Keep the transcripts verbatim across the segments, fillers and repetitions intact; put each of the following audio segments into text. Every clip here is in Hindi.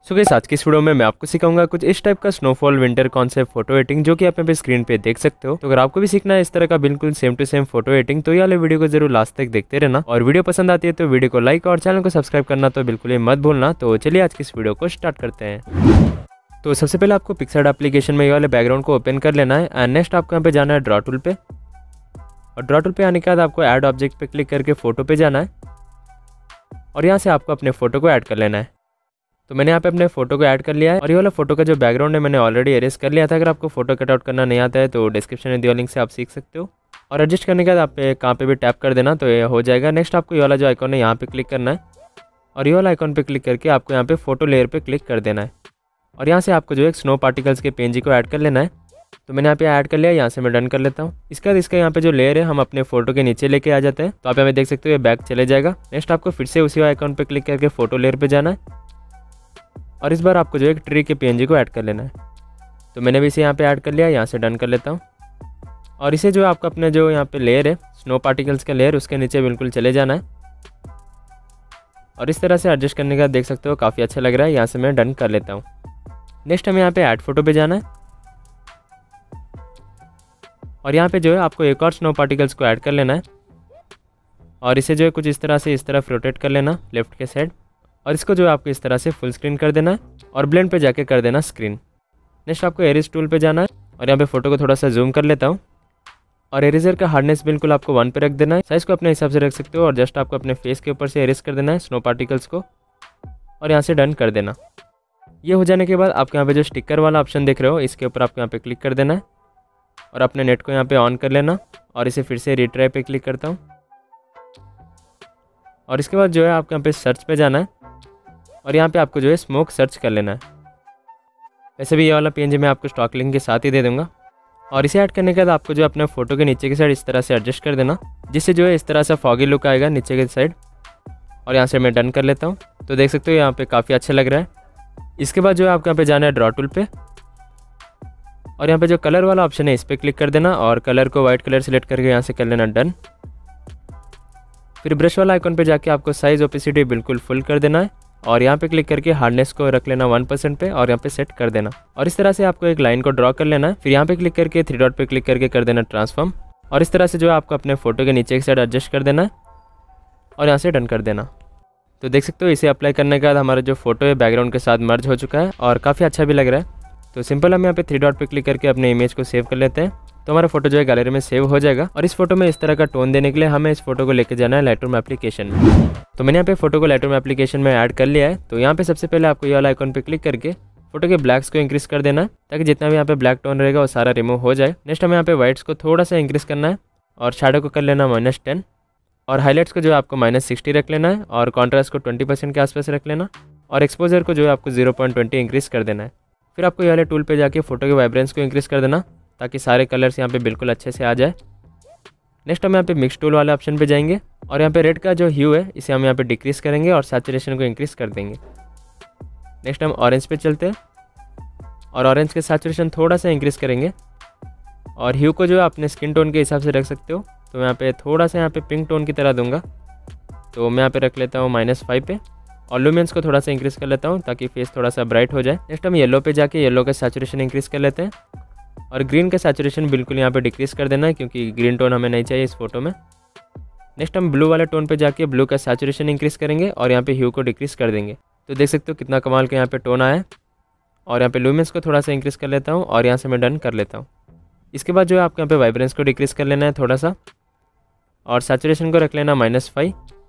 सो गाइस, आज की इस वीडियो में मैं आपको सिखाऊंगा कुछ इस टाइप का snowfall winter concept photo editing, जो कि आप यहाँ पे स्क्रीन पे देख सकते हो। तो अगर आपको भी सीखना है इस तरह का बिल्कुल same to same photo editing, तो ये वाले वीडियो को जरूर लास्ट तक देखते रहना। और वीडियो पसंद आती है तो वीडियो को लाइक और चैनल को सब्सक्राइब करना तो बिल्कुल ही मत भूलना। तो चलिए आज की इस वीडियो को स्टार्ट करते हैं। तो सबसे पहले आपको पिक्सआर्ट एप्लीकेशन में ये वाले बैकग्राउंड को ओपन कर लेना है एंड नेक्स्ट आपको यहाँ पे जाना है ड्रॉ टूल पे। और ड्रॉ टूल पे आने के बाद आपको ऐड ऑब्जेक्ट पे क्लिक करके फोटो पे जाना है और यहाँ से आपको अपने फोटो को ऐड कर लेना है। तो मैंने यहाँ पे अपने फोटो को ऐड कर लिया है और ये वाला फोटो का जो बैकग्राउंड है मैंने ऑलरेडी एरेज कर लिया था। अगर आपको फोटो कटआउट करना नहीं आता है तो डिस्क्रिप्शन में दिया लिंक से आप सीख सकते हो। और एडजस्ट करने के बाद आप पे कहाँ पे भी टैप कर देना तो ये हो जाएगा। नेक्स्ट आपको ये वाला जो आइकॉन है यहाँ पे क्लिक करना है और ये वाला आइकॉन पे क्लिक करके आपको यहाँ पे फोटो लेयर पे क्लिक कर देना है और यहाँ से आपको जो है स्नो पार्टिकल्स के पेंजी को ऐड कर लेना है। तो मैंने यहाँ पे ऐड कर लिया, यहाँ से मैं डन कर लेता हूँ। इसके बाद इसका यहाँ पे जो लेयर है हम अपने फोटो के नीचे लेके आ जाते हैं। तो आप यहाँ पे देख सकते हो ये बैक चले जाएगा। नेक्स्ट आपको फिर से उसी आइकॉन पे क्लिक करके फोटो लेयर पे जाना है और इस बार आपको जो एक ट्री के पीएनजी को ऐड कर लेना है। तो मैंने भी इसे यहाँ पे ऐड कर लिया, यहाँ से डन कर लेता हूँ। और इसे जो आपका अपने जो यहाँ पे लेयर है स्नो पार्टिकल्स का लेयर, उसके नीचे बिल्कुल चले जाना है और इस तरह से एडजस्ट करने के बाद देख सकते हो काफ़ी अच्छा लग रहा है। यहाँ से मैं डन कर लेता हूँ। नेक्स्ट हमें यहाँ पे ऐड फोटो पे जाना है और यहाँ पे जो है आपको एक और स्नो पार्टिकल्स को ऐड कर लेना है और इसे जो है कुछ इस तरह से इस तरफ रोटेट कर लेना लेफ्ट के साइड और इसको जो है आपको इस तरह से फुल स्क्रीन कर देना है और ब्लेंड पे जाके कर देना स्क्रीन। नेक्स्ट आपको एरेज टूल पे जाना है और यहाँ पे फोटो को थोड़ा सा जूम कर लेता हूँ और एरेजर का हार्डनेस बिल्कुल आपको वन पे रख देना है। साइज़ को अपने हिसाब से रख सकते हो और जस्ट आपको अपने फेस के ऊपर से एरेज कर देना है स्नो पार्टिकल्स को और यहाँ से डन कर देना। ये हो जाने के बाद आपको यहाँ पे जो स्टिकर वाला ऑप्शन देख रहे हो इसके ऊपर आपको यहाँ पे क्लिक कर देना है और अपने नेट को यहाँ पे ऑन कर लेना और इसे फिर से रिट्राई पे क्लिक करता हूँ और इसके बाद जो है आपको यहाँ पे सर्च पे जाना है और यहाँ पे आपको जो है स्मोक सर्च कर लेना है। वैसे भी ये वाला पीएनजी मैं आपको स्टॉक लिंक के साथ ही दे दूँगा। और इसे ऐड करने के बाद आपको जो अपने फोटो के नीचे की साइड इस तरह से एडजस्ट कर देना, जिससे जो है इस तरह से फॉगी लुक आएगा नीचे की साइड। और यहाँ से मैं डन कर लेता हूँ। तो देख सकते हो यहाँ पे काफ़ी अच्छा लग रहा है। इसके बाद जो है आपको यहाँ पे जाना है ड्रॉ टूल पे और यहाँ पे जो कलर वाला ऑप्शन है इस पर क्लिक कर देना और कलर को वाइट कलर सेलेक्ट करके यहाँ से कर लेना डन। फिर ब्रश वाला आइकॉन पे जाके आपको साइज ओपेसिटी बिल्कुल फुल कर देना है और यहाँ पे क्लिक करके हार्डनेस को रख लेना वन परसेंट पे और यहाँ पे सेट कर देना और इस तरह से आपको एक लाइन को ड्रॉ कर लेना है। फिर यहाँ पे क्लिक करके थ्री डॉट पे क्लिक करके कर देना ट्रांसफॉर्म और इस तरह से जो है आपको अपने फोटो के नीचे की साइड एडजस्ट कर देना है और यहाँ से डन कर देना। तो देख सकते हो इसे अप्लाई करने के बाद हमारा जो फोटो है बैकग्राउंड के साथ मर्ज हो चुका है और काफ़ी अच्छा भी लग रहा है। तो सिंपल हम यहाँ पे थ्री डॉट पे क्लिक करके अपने इमेज को सेव कर लेते हैं तो हमारा फोटो जो है गैलरी में सेव हो जाएगा। और इस फोटो में इस तरह का टोन देने के लिए हमें इस फोटो को लेके जाना है लाइटरूम एप्लीकेशन में। तो मैंने यहाँ पे फोटो को लाइटरूम एप्लीकेशन में ऐड कर लिया है। तो यहाँ पे सबसे पहले आपको ये वाला आइकन पे क्लिक करके फोटो के ब्लैक्स को इंक्रीज कर देना है ताकि जितना भी यहाँ पे ब्लैक टोन रहेगा वो सारा रिमूव हो जाए। नेक्स्ट हमें यहाँ पे वाइट्स को थोड़ा सा इंक्रीज करना है और शैडो को कर लेना माइनस टेन और हाईलाइट्स को जो है आपको माइनस सिक्सटी रख लेना है और कॉन्ट्रास्ट को ट्वेंटी परसेंट के आसपास रख लेना और एक्सपोजर को जो है आपको जीरो पॉइंट ट्वेंटी इंक्रीज कर देना है। फिर आपको ये वाले टूल पे जाके फोटो के वाइब्रेंस को इंक्रीज कर देना ताकि सारे कलर्स यहाँ पे बिल्कुल अच्छे से आ जाए। नेक्स्ट हम यहाँ पे मिक्स टूल वाले ऑप्शन पे जाएंगे और यहाँ पे रेड का जो ह्यू है इसे हम यहाँ पे डिक्रीज करेंगे और सैचुरेशन को इंक्रीज कर देंगे। नेक्स्ट हम ऑरेंज पे चलते हैं और ऑरेंज के सैचुरेशन थोड़ा सा इंक्रीज करेंगे और ह्यू को जो है अपने स्किन टोन के हिसाब से रख सकते हो। तो मैं यहाँ पे थोड़ा सा यहाँ पे पिंक टोन की तरह दूंगा तो मैं यहाँ पे रख लेता हूँ माइनस फाइव पे और लुमेंस को थोड़ा सा इंक्रीज कर लेता हूँ ताकि फेस थोड़ा सा ब्राइट हो जाए। नेक्स्ट हम येलो पे जाके येलो का सैचुरेशन इंक्रीज कर लेते हैं और ग्रीन का सैचुरेशन बिल्कुल यहाँ पे डिक्रीज कर देना है क्योंकि ग्रीन टोन हमें नहीं चाहिए इस फोटो में। नेक्स्ट हम ब्लू वाले टोन पे जाके ब्लू का सैचुरेशन इंक्रीज करेंगे और यहाँ पे ह्यू को डिक्रीज कर देंगे। तो देख सकते हो कितना कमाल का यहाँ पे टोन आया है। और यहाँ पे लुमेंस को थोड़ा सा इंक्रीज कर लेता हूँ और यहाँ से मैं डन कर लेता हूँ। इसके बाद जो है आपको यहाँ पे वाइब्रेंस को डिक्रीज कर लेना है थोड़ा सा और सैचुरेशन को रख लेना माइनस फाइव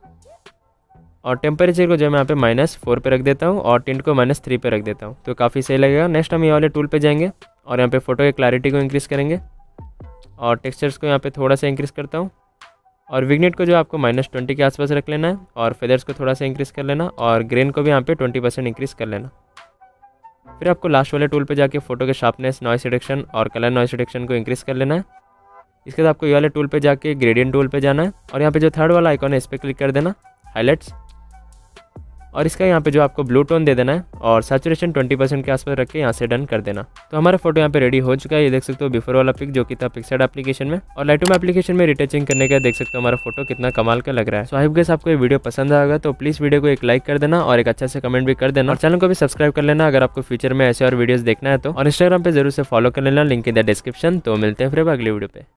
और टेम्परेचर को जो मैं यहाँ पे माइनस फोर पे रख देता हूँ और टिंट को माइनस थ्री पे रख देता हूँ तो काफ़ी सही लगेगा। नेक्स्ट हम ये वाले टूल पे जाएंगे और यहाँ पे फोटो की क्लैरिटी को इंक्रीज़ करेंगे और टेक्सचर्स को यहाँ पे थोड़ा सा इंक्रीज़ करता हूँ और विग्नेट को जो आपको माइनस ट्वेंटी के आसपास रख लेना है और फेदर्स को थोड़ा सा इंक्रीज़ कर लेना और ग्रेन को भी यहाँ पे ट्वेंटी परसेंट इंक्रीज़ कर लेना। फिर आपको लास्ट वाले टूल पे जाके फोटो के शार्पनेस, नॉइस रिडक्शन और कलर नॉइस रिडक्शन को इंक्रीज़ कर लेना है। इसके बाद आपको ये वाले टूल पे जाके ग्रेडियंट टूल पे जाना है और यहाँ पे जो थर्ड वाला आइकॉन है इस पर क्लिक कर देना हाईलाइट्स और इसका यहाँ पे जो आपको ब्लू टोन दे देना है और सैचुरेशन ट्वेंटी परसेंट के आसपास रख के यहाँ से डन कर देना। तो हमारा फोटो यहाँ पे रेडी हो चुका है। ये देख सकते हो बिफोर वाला पिक जो कि था पिक्सआर्ट एप्लीकेशन में, और लाइटरूम एप्लीकेशन में रिटचिंग करने का देख सकते हो हमारा फोटो कितना कमाल का लग रहा है। सो आई होप गाइस आपको ये वीडियो पसंद आएगा, तो प्लीज वीडियो को एक लाइक कर देना और एक अच्छा से कमेंट भी कर देना, और चैनल को भी सब्सक्राइब कर लेना अगर आपको फ्यूचर में ऐसे और वीडियोस देखना है तो, और इंस्टाग्राम पे जरूर से फॉलो कर लेना, लिंक इन द डिस्क्रिप्शन। तो मिलते हैं फिर अगली वीडियो पे।